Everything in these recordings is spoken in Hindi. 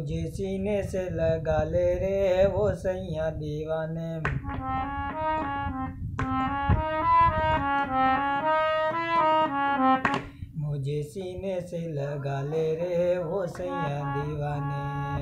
मुझे सीने से लगा ले रे वो सैया दीवाने। मुझे सीने से लगा ले रे वो सैया दीवाने।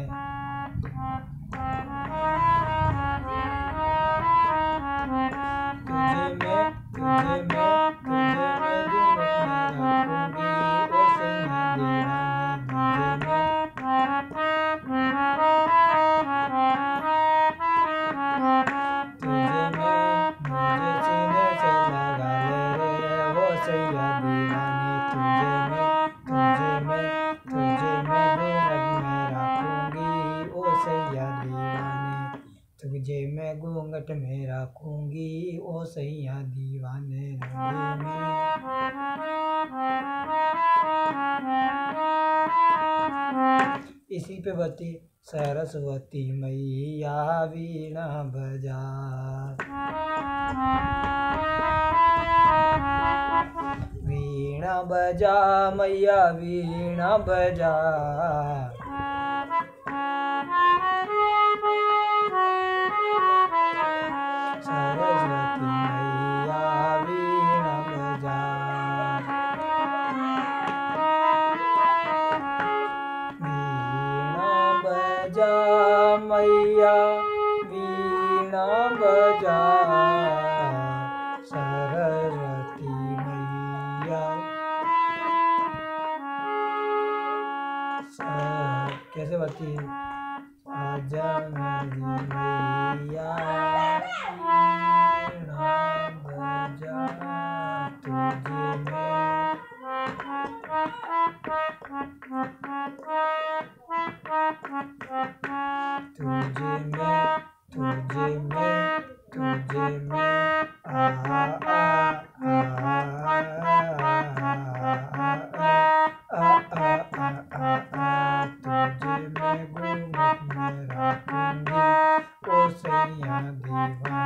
तुझे मैं घूंघट में रखूंगी ओ सैया दीवाने। इसी पे बती सरस्वती मैया वीणा बजा। वीणा बजा मैया वीणा बजा। सरस्वती मैया वीणा बजा। वीणा बजा मैया वीणा बजा। सरस्वती मैया। कैसे बती आजा मेरी मैया वीणा बजा। तुझे मैं आहा तुझे मैं घूंघट में रखूंगी ओ सैया दीवाने।